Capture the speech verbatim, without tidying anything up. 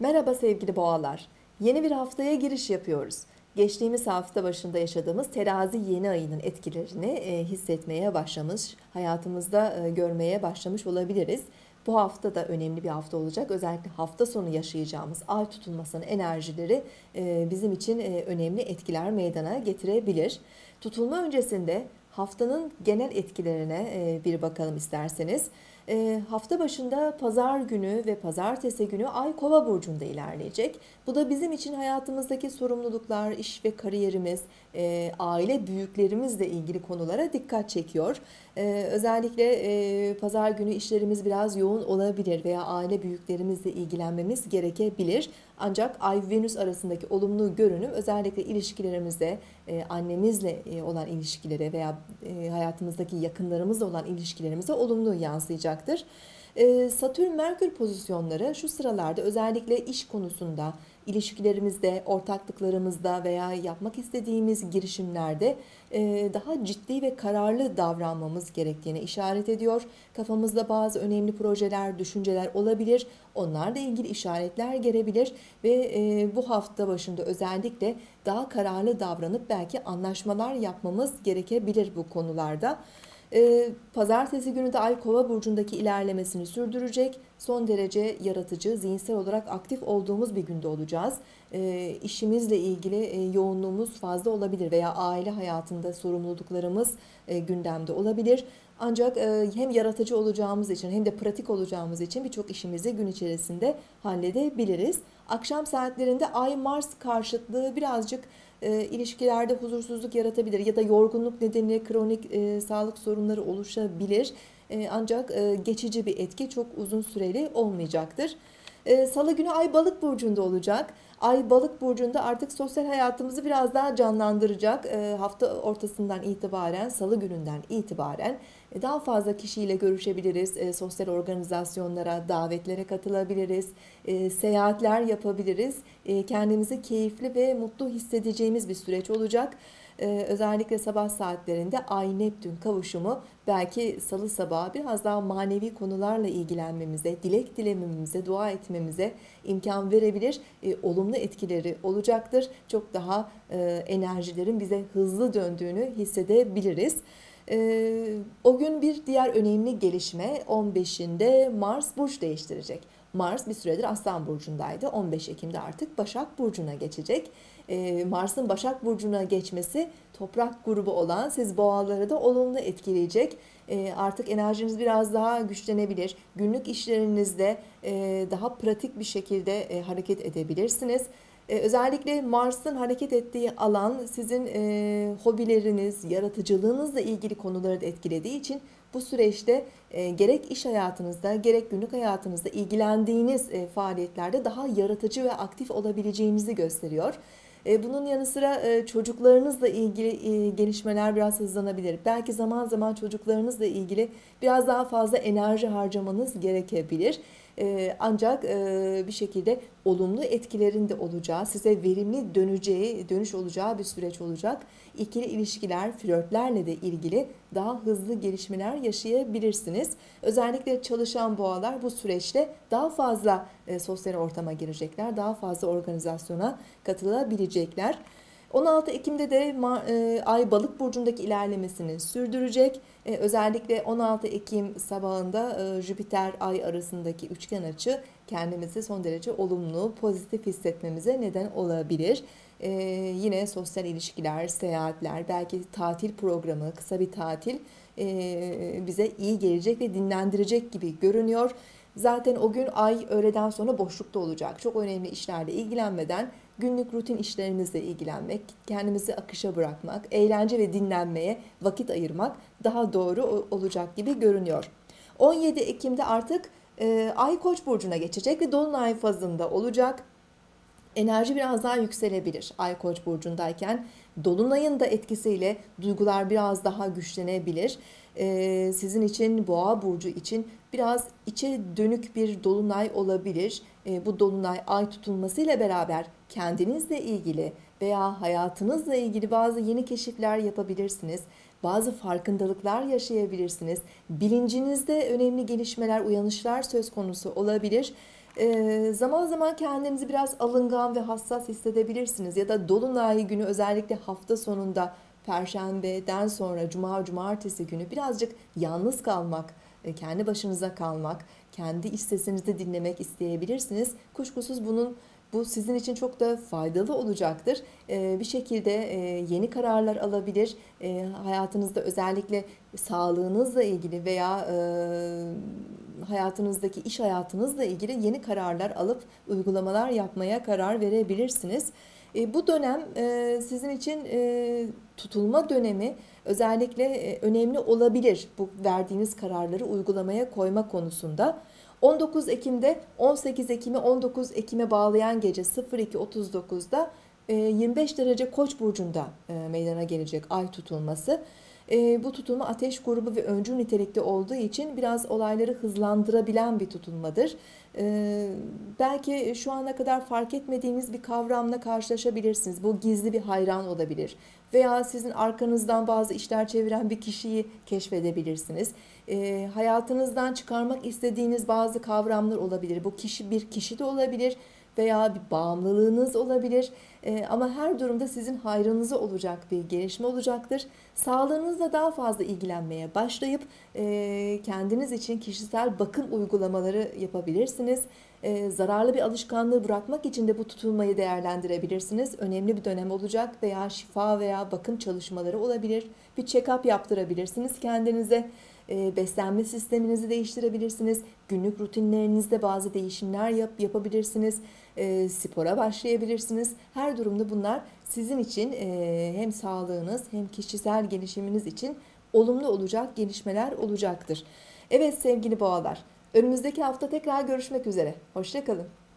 Merhaba sevgili boğalar. Yeni bir haftaya giriş yapıyoruz. Geçtiğimiz hafta başında yaşadığımız terazi yeni ayının etkilerini e, hissetmeye başlamış, hayatımızda e, görmeye başlamış olabiliriz. Bu hafta da önemli bir hafta olacak. Özellikle hafta sonu yaşayacağımız ay tutulmasının enerjileri e, bizim için e, önemli etkiler meydana getirebilir. Tutulma öncesinde haftanın genel etkilerine e, bir bakalım isterseniz. E, hafta başında pazar günü ve pazartesi günü Ay Kova burcunda ilerleyecek. Bu da bizim için hayatımızdaki sorumluluklar, iş ve kariyerimiz, e, aile büyüklerimizle ilgili konulara dikkat çekiyor. E, özellikle e, pazar günü işlerimiz biraz yoğun olabilir veya aile büyüklerimizle ilgilenmemiz gerekebilir. Ancak Ay-Venüs arasındaki olumlu görünüm özellikle ilişkilerimize, e, annemizle e, olan ilişkilere veya e, hayatımızdaki yakınlarımızla olan ilişkilerimize olumlu yansıyacaktır. E, Satürn-Merkür pozisyonları şu sıralarda özellikle iş konusunda, ilişkilerimizde, ortaklıklarımızda veya yapmak istediğimiz girişimlerde e, daha ciddi ve kararlı davranmamız gerektiğini işaret ediyor. Kafamızda bazı önemli projeler, düşünceler olabilir. Onlarla ilgili işaretler gelebilir ve e, bu hafta başında özellikle daha kararlı davranıp belki anlaşmalar yapmamız gerekebilir bu konularda. Ee, Pazartesi günü de Ay Kova burcundaki ilerlemesini sürdürecek. Son derece yaratıcı, zihinsel olarak aktif olduğumuz bir günde olacağız. Ee, işimizle ilgili e, yoğunluğumuz fazla olabilir veya aile hayatında sorumluluklarımız e, gündemde olabilir. Ancak e, hem yaratıcı olacağımız için hem de pratik olacağımız için birçok işimizi gün içerisinde halledebiliriz. Akşam saatlerinde Ay-Mars karşıtlığı birazcık e, ilişkilerde huzursuzluk yaratabilir ya da yorgunluk nedeniyle kronik e, sağlık sorunları oluşabilir. E, ancak e, geçici bir etki, çok uzun süreli olmayacaktır. E, Salı günü Ay Balık burcunda olacak. Ay Balık burcunda artık sosyal hayatımızı biraz daha canlandıracak. E, hafta ortasından itibaren, Salı gününden itibaren e, daha fazla kişiyle görüşebiliriz. E, sosyal organizasyonlara, davetlere katılabiliriz. E, seyahatler yapabiliriz. E, kendimizi keyifli ve mutlu hissedeceğimiz bir süreç olacak. Ee, özellikle sabah saatlerinde Ay-Neptün kavuşumu belki salı sabahı biraz daha manevi konularla ilgilenmemize, dilek dilememize, dua etmemize imkan verebilir. E, olumlu etkileri olacaktır. Çok daha e, enerjilerin bize hızlı döndüğünü hissedebiliriz. E, o gün bir diğer önemli gelişme on beşinde Mars burç değiştirecek. Mars bir süredir Aslan burcundaydı. on beş Ekim'de artık Başak burcuna geçecek. Mars'ın Başak burcuna geçmesi toprak grubu olan siz boğaları da olumlu etkileyecek. Artık enerjiniz biraz daha güçlenebilir. Günlük işlerinizde daha pratik bir şekilde hareket edebilirsiniz. Özellikle Mars'ın hareket ettiği alan sizin hobileriniz, yaratıcılığınızla ilgili konuları da etkilediği için bu süreçte gerek iş hayatınızda gerek günlük hayatınızda ilgilendiğiniz faaliyetlerde daha yaratıcı ve aktif olabileceğinizi gösteriyor. Bunun yanı sıra çocuklarınızla ilgili gelişmeler biraz hızlanabilir. Belki zaman zaman çocuklarınızla ilgili biraz daha fazla enerji harcamanız gerekebilir. Ancak bir şekilde olumlu etkilerin de olacağı, size verimli döneceği, dönüş olacağı bir süreç olacak. İkili ilişkiler, flörtlerle de ilgili daha hızlı gelişmeler yaşayabilirsiniz. Özellikle çalışan boğalar bu süreçte daha fazla sosyal ortama girecekler, daha fazla organizasyona katılabilecekler. on altı Ekim'de de Ay Balık burcundaki ilerlemesini sürdürecek. Özellikle on altı Ekim sabahında Jüpiter Ay arasındaki üçgen açı kendimizi son derece olumlu, pozitif hissetmemize neden olabilir. Ee, yine sosyal ilişkiler, seyahatler, belki tatil programı, kısa bir tatil e, bize iyi gelecek ve dinlendirecek gibi görünüyor. Zaten o gün ay öğleden sonra boşlukta olacak. Çok önemli işlerle ilgilenmeden günlük rutin işlerimizle ilgilenmek, kendimizi akışa bırakmak, eğlence ve dinlenmeye vakit ayırmak daha doğru olacak gibi görünüyor. on yedi Ekim'de artık e, Ay Koç burcuna geçecek ve dolunay fazında olacak. Enerji biraz daha yükselebilir Ay Koç burcundayken. Dolunayın da etkisiyle duygular biraz daha güçlenebilir. Ee, sizin için, Boğa burcu için biraz içe dönük bir dolunay olabilir. Ee, bu dolunay ay tutulmasıyla beraber kendinizle ilgili veya hayatınızla ilgili bazı yeni keşifler yapabilirsiniz. Bazı farkındalıklar yaşayabilirsiniz. Bilincinizde önemli gelişmeler, uyanışlar söz konusu olabilir. Ee, zaman zaman kendinizi biraz alıngan ve hassas hissedebilirsiniz. Ya da dolunay günü, özellikle hafta sonunda Perşembeden sonra Cuma, Cumartesi günü birazcık yalnız kalmak, e, kendi başınıza kalmak, kendi iç sesinizi dinlemek isteyebilirsiniz. Kuşkusuz bunun bu sizin için çok da faydalı olacaktır. Ee, bir şekilde e, yeni kararlar alabilir. E, hayatınızda özellikle sağlığınızla ilgili veya e, hayatınızdaki iş hayatınızla ilgili yeni kararlar alıp uygulamalar yapmaya karar verebilirsiniz. E, bu dönem e, sizin için e, tutulma dönemi özellikle e, önemli olabilir bu verdiğiniz kararları uygulamaya koyma konusunda. on dokuz Ekim'de on sekiz Ekim'i on dokuz Ekim'e bağlayan gece sıfır iki otuz dokuzda e, yirmi beş derece Koç burcunda e, meydana gelecek ay tutulması. E, bu tutulma ateş grubu ve öncül nitelikte olduğu için biraz olayları hızlandırabilen bir tutulmadır. E, belki şu ana kadar fark etmediğiniz bir kavramla karşılaşabilirsiniz. Bu gizli bir hayran olabilir. Veya sizin arkanızdan bazı işler çeviren bir kişiyi keşfedebilirsiniz. E, hayatınızdan çıkarmak istediğiniz bazı kavramlar olabilir. Bu kişi bir kişi de olabilir veya bir bağımlılığınız olabilir. E, ama her durumda sizin hayrınıza olacak bir gelişme olacaktır. Sağlığınızla daha fazla ilgilenmeye başlayıp e, kendiniz için kişisel bakım uygulamaları yapabilirsiniz. E, zararlı bir alışkanlığı bırakmak için de bu tutulmayı değerlendirebilirsiniz. Önemli bir dönem olacak veya şifa veya bakım çalışmaları olabilir. Bir check-up yaptırabilirsiniz kendinize. E, beslenme sisteminizi değiştirebilirsiniz. Günlük rutinlerinizde bazı değişimler yap, yapabilirsiniz. E, spora başlayabilirsiniz. Her durumda bunlar sizin için e, hem sağlığınız hem kişisel gelişiminiz için olumlu olacak gelişmeler olacaktır. Evet sevgili boğalar, önümüzdeki hafta tekrar görüşmek üzere. Hoşça kalın.